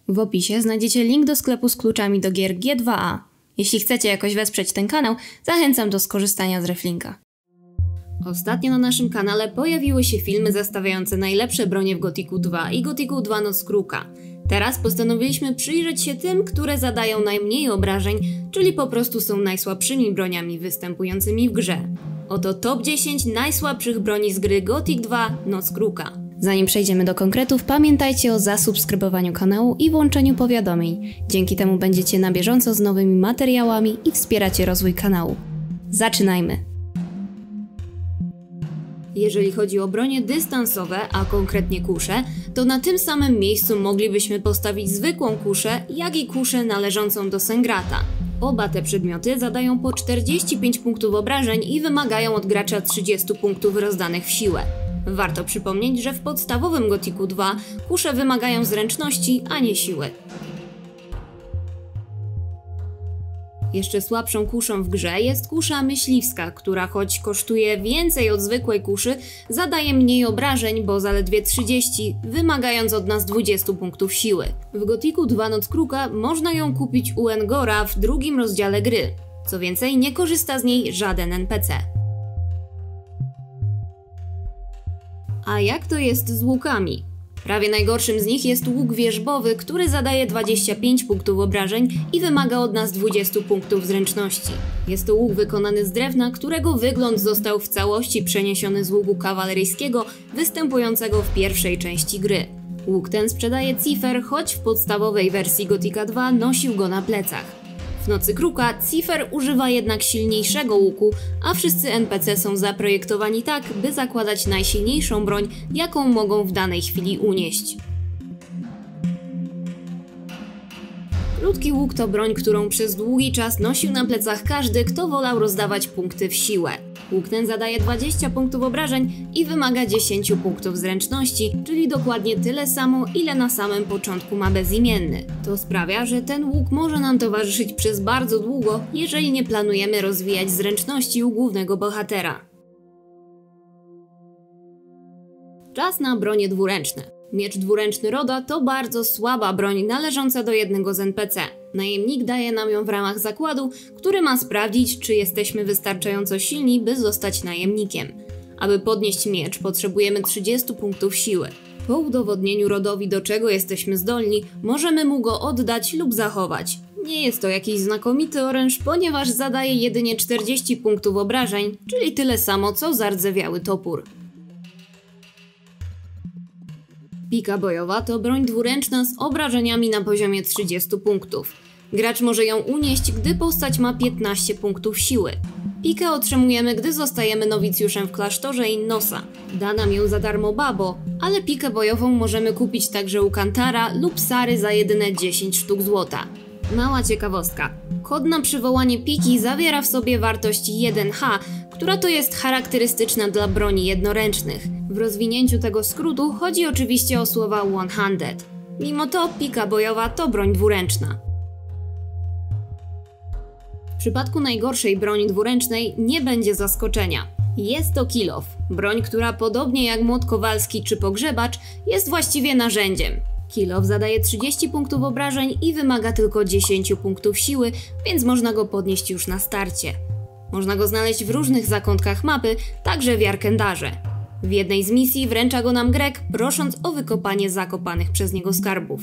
W opisie znajdziecie link do sklepu z kluczami do gier G2A. Jeśli chcecie jakoś wesprzeć ten kanał, zachęcam do skorzystania z reflinka. Ostatnio na naszym kanale pojawiły się filmy zestawiające najlepsze bronie w Gothicu 2 i Gothicu 2 Noc Kruka. Teraz postanowiliśmy przyjrzeć się tym, które zadają najmniej obrażeń, czyli po prostu są najsłabszymi broniami występującymi w grze. Oto top 10 najsłabszych broni z gry Gothic 2 Noc Kruka. Zanim przejdziemy do konkretów, pamiętajcie o zasubskrybowaniu kanału i włączeniu powiadomień. Dzięki temu będziecie na bieżąco z nowymi materiałami i wspieracie rozwój kanału. Zaczynajmy! Jeżeli chodzi o bronie dystansowe, a konkretnie kuszę, to na tym samym miejscu moglibyśmy postawić zwykłą kuszę, jak i kuszę należącą do Sengrata. Oba te przedmioty zadają po 45 punktów obrażeń i wymagają od gracza 30 punktów rozdanych w siłę. Warto przypomnieć, że w podstawowym Gothicu 2 kusze wymagają zręczności, a nie siły. Jeszcze słabszą kuszą w grze jest kusza myśliwska, która choć kosztuje więcej od zwykłej kuszy, zadaje mniej obrażeń, bo zaledwie 30, wymagając od nas 20 punktów siły. W Gothicu 2 Noc Kruka można ją kupić u Engora w drugim rozdziale gry. Co więcej, nie korzysta z niej żaden NPC. A jak to jest z łukami? Prawie najgorszym z nich jest łuk wierzbowy, który zadaje 25 punktów obrażeń i wymaga od nas 20 punktów zręczności. Jest to łuk wykonany z drewna, którego wygląd został w całości przeniesiony z łuku kawaleryjskiego występującego w pierwszej części gry. Łuk ten sprzedaje Cipher, choć w podstawowej wersji Gothica 2 nosił go na plecach. W Nocy Kruka Cipher używa jednak silniejszego łuku, a wszyscy NPC są zaprojektowani tak, by zakładać najsilniejszą broń, jaką mogą w danej chwili unieść. Krótki łuk to broń, którą przez długi czas nosił na plecach każdy, kto wolał rozdawać punkty w siłę. Łuk ten zadaje 20 punktów obrażeń i wymaga 10 punktów zręczności, czyli dokładnie tyle samo, ile na samym początku ma bezimienny. To sprawia, że ten łuk może nam towarzyszyć przez bardzo długo, jeżeli nie planujemy rozwijać zręczności u głównego bohatera. Czas na bronie dwuręczne. Miecz dwuręczny Roda to bardzo słaba broń należąca do jednego z NPC. Najemnik daje nam ją w ramach zakładu, który ma sprawdzić, czy jesteśmy wystarczająco silni, by zostać najemnikiem. Aby podnieść miecz, potrzebujemy 30 punktów siły. Po udowodnieniu Rodowi, do czego jesteśmy zdolni, możemy mu go oddać lub zachować. Nie jest to jakiś znakomity oręż, ponieważ zadaje jedynie 40 punktów obrażeń, czyli tyle samo co zardzewiały topór. Pika bojowa to broń dwuręczna z obrażeniami na poziomie 30 punktów. Gracz może ją unieść, gdy postać ma 15 punktów siły. Pikę otrzymujemy, gdy zostajemy nowicjuszem w klasztorze Innosa. Da nam ją za darmo Babo, ale pikę bojową możemy kupić także u Kantara lub Sary za jedyne 10 sztuk złota. Mała ciekawostka. Kod na przywołanie piki zawiera w sobie wartość 1H, która to jest charakterystyczna dla broni jednoręcznych. W rozwinięciu tego skrótu chodzi oczywiście o słowa one-handed. Mimo to pika bojowa to broń dwuręczna. W przypadku najgorszej broni dwuręcznej nie będzie zaskoczenia. Jest to kill off, broń, która podobnie jak młot kowalski czy pogrzebacz jest właściwie narzędziem. Kill off zadaje 30 punktów obrażeń i wymaga tylko 10 punktów siły, więc można go podnieść już na starcie. Można go znaleźć w różnych zakątkach mapy, także w Jarkendarze. W jednej z misji wręcza go nam Greg, prosząc o wykopanie zakopanych przez niego skarbów.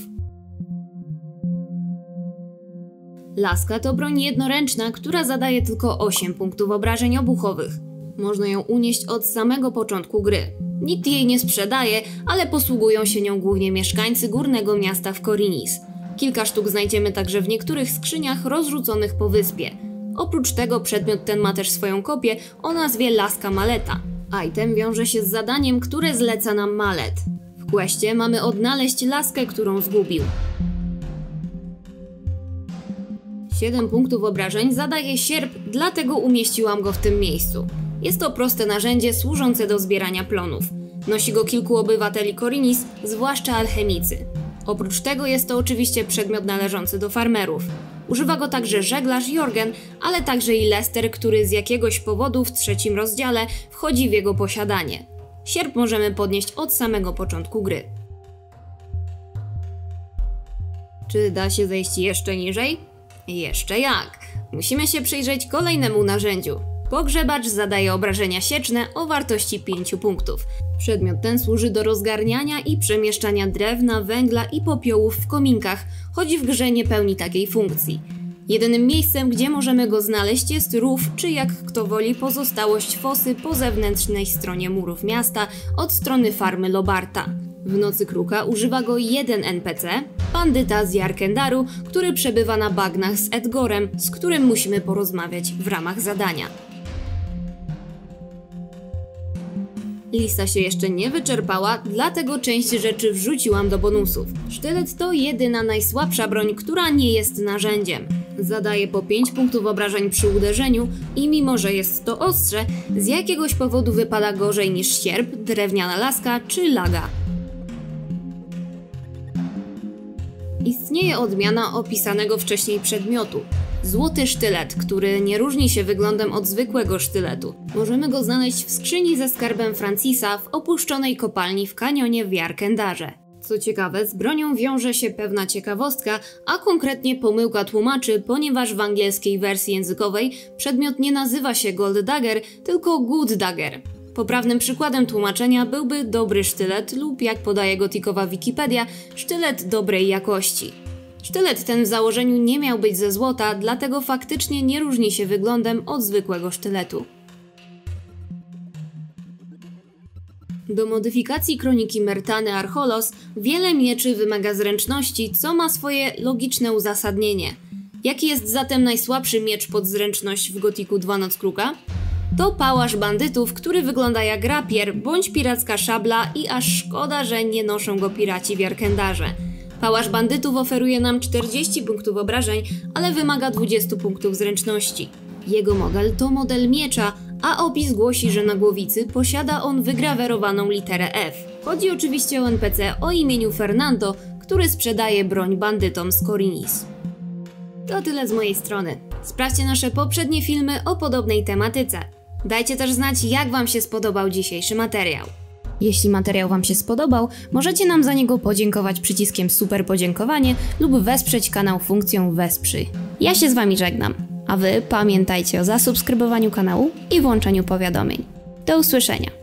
Laska to broń jednoręczna, która zadaje tylko 8 punktów obrażeń obuchowych. Można ją unieść od samego początku gry. Nikt jej nie sprzedaje, ale posługują się nią głównie mieszkańcy górnego miasta w Korinis. Kilka sztuk znajdziemy także w niektórych skrzyniach rozrzuconych po wyspie. Oprócz tego przedmiot ten ma też swoją kopię o nazwie Laska Maleta. Item wiąże się z zadaniem, które zleca nam Malet. W questie mamy odnaleźć laskę, którą zgubił. 7 punktów obrażeń zadaje sierp, dlatego umieściłam go w tym miejscu. Jest to proste narzędzie służące do zbierania plonów. Nosi go kilku obywateli Korinis, zwłaszcza alchemicy. Oprócz tego jest to oczywiście przedmiot należący do farmerów. Używa go także żeglarz Jorgen, ale także i Lester, który z jakiegoś powodu w 3. rozdziale wchodzi w jego posiadanie. Sierp możemy podnieść od samego początku gry. Czy da się zejść jeszcze niżej? Jeszcze jak! Musimy się przyjrzeć kolejnemu narzędziu. Pogrzebacz zadaje obrażenia sieczne o wartości 5 punktów. Przedmiot ten służy do rozgarniania i przemieszczania drewna, węgla i popiołów w kominkach, choć w grze nie pełni takiej funkcji. Jedynym miejscem, gdzie możemy go znaleźć, jest rów, czy jak kto woli pozostałość fosy po zewnętrznej stronie murów miasta od strony farmy Lobarta. W Nocy Kruka używa go jeden NPC, bandyta z Jarkendaru, który przebywa na bagnach z Edgorem, z którym musimy porozmawiać w ramach zadania. Lista się jeszcze nie wyczerpała, dlatego część rzeczy wrzuciłam do bonusów. Sztylet to jedyna najsłabsza broń, która nie jest narzędziem. Zadaje po 5 punktów obrażeń przy uderzeniu i mimo, że jest to ostrze, z jakiegoś powodu wypada gorzej niż sierp, drewniana laska czy laga. Istnieje odmiana opisanego wcześniej przedmiotu. Złoty sztylet, który nie różni się wyglądem od zwykłego sztyletu. Możemy go znaleźć w skrzyni ze skarbem Francisa w opuszczonej kopalni w kanionie w Jarkendarze. Co ciekawe, z bronią wiąże się pewna ciekawostka, a konkretnie pomyłka tłumaczy, ponieważ w angielskiej wersji językowej przedmiot nie nazywa się Gold Dagger, tylko Good Dagger. Poprawnym przykładem tłumaczenia byłby dobry sztylet lub, jak podaje gotikowa Wikipedia, sztylet dobrej jakości. Sztylet ten w założeniu nie miał być ze złota, dlatego faktycznie nie różni się wyglądem od zwykłego sztyletu. Do modyfikacji kroniki Mertany Archolos wiele mieczy wymaga zręczności, co ma swoje logiczne uzasadnienie. Jaki jest zatem najsłabszy miecz pod zręczność w Gotiku 2 Noc Kruka? To pałasz bandytów, który wygląda jak rapier bądź piracka szabla i aż szkoda, że nie noszą go piraci w Jarkendarze. Pałasz bandytów oferuje nam 40 punktów obrażeń, ale wymaga 20 punktów zręczności. Jego model to model miecza, a opis głosi, że na głowicy posiada on wygrawerowaną literę F. Chodzi oczywiście o NPC o imieniu Fernando, który sprzedaje broń bandytom z Korinis. To tyle z mojej strony. Sprawdźcie nasze poprzednie filmy o podobnej tematyce. Dajcie też znać, jak Wam się spodobał dzisiejszy materiał. Jeśli materiał Wam się spodobał, możecie nam za niego podziękować przyciskiem super podziękowanie lub wesprzeć kanał funkcją wesprzyj. Ja się z Wami żegnam, a Wy pamiętajcie o zasubskrybowaniu kanału i włączeniu powiadomień. Do usłyszenia!